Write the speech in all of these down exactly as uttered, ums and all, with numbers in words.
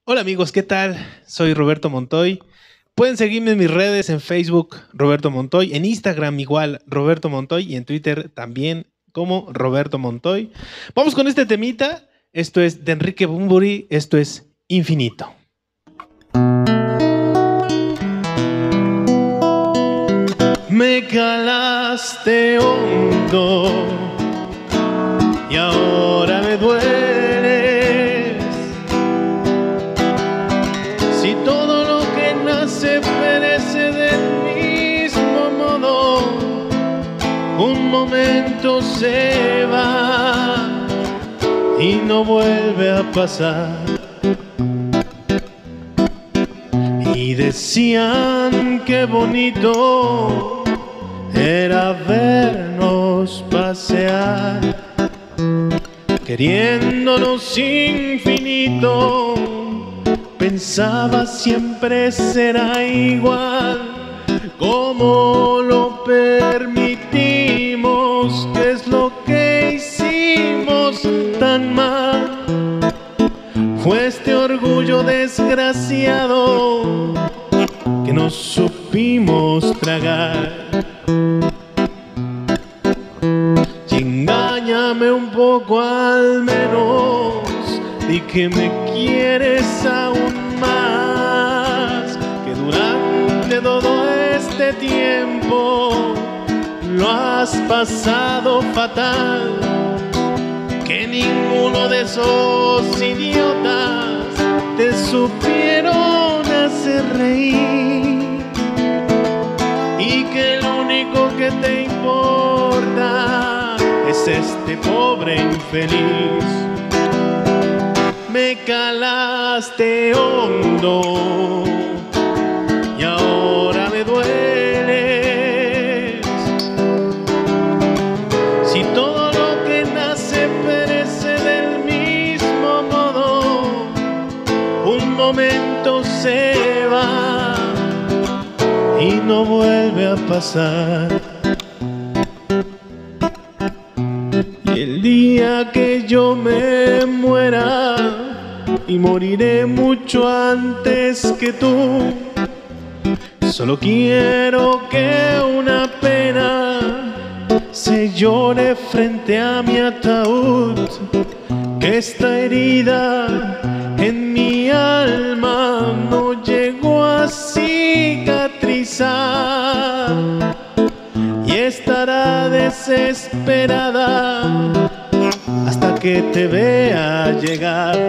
Hola amigos, ¿qué tal? Soy Roberto Montoy. Pueden seguirme en mis redes, en Facebook, Roberto Montoy, en Instagram igual, Roberto Montoy, y en Twitter también como Roberto Montoy. Vamos con este temita. Esto es de Enrique Bunbury, esto es Infinito. Me calaste hondo y ahora me dueles. Si todo lo que nace perece del mismo modo, un momento se va y no vuelve a pasar. Y decían que bonito era vernos pasear, queriéndonos infinito. Pensaba siempre será igual, como lo permitimos, qué es lo que hicimos tan mal. Fue este orgullo desgraciado que no supimos tragar. Y engáñame un poco al menos, di que me quieres aún más, que durante todo este tiempo lo has pasado fatal, que ninguno de esos idiotas te supieron hacer reír, y que lo único que te importa es este pobre infeliz. Me calaste hondo y ahora me dueles. Si todo lo que nace perece del mismo modo, un momento se va y no vuelve a pasar. Y el día que yo me muera, y moriré mucho antes que tú, solo quiero que una pena se llore frente a mi ataúd, que esta herida en mi alma no llegó a cicatrizar, y estará desesperada hasta que te vea llegar.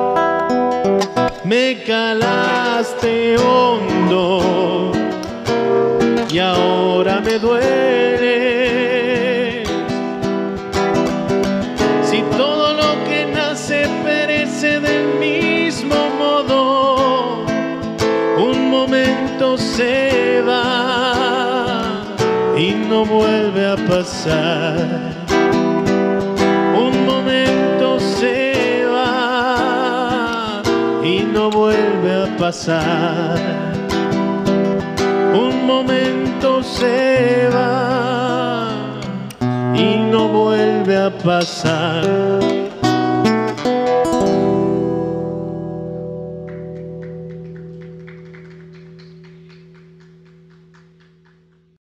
Me calaste hondo y ahora me duele. Si todo lo que nace perece del mismo modo, un momento se va y no vuelve a pasar. Un momento se va y no vuelve a pasar. Un momento se va y no vuelve a pasar.